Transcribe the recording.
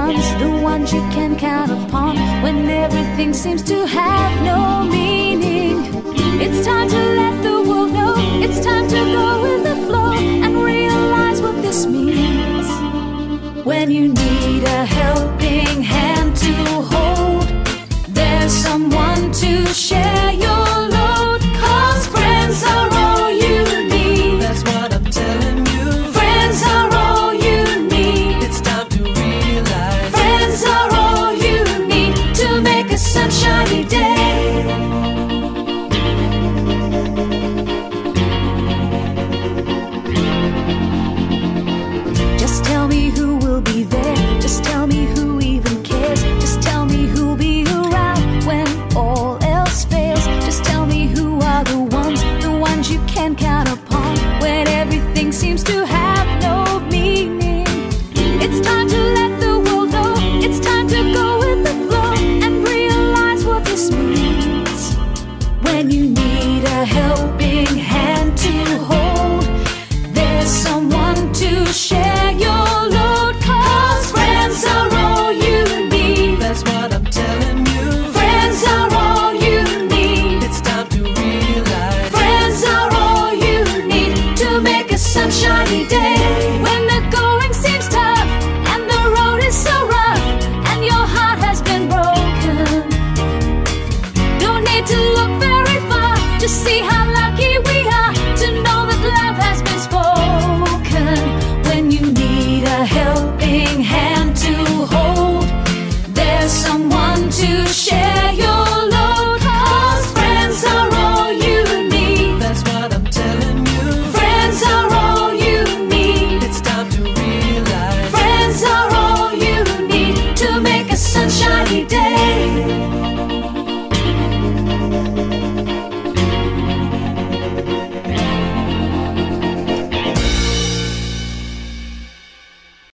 ones, the ones you can count upon when everything seems to have no meaning. It's time to let the world know, it's time to go with the flow and realize what this means. When you need a helping hand to hold, there's someone to share your load, 'cause friends are all you need. That's what I'm telling you. Friends are all you need. It's time to realize. Friends are all you need to make a sunshiny day. Just tell me who will be there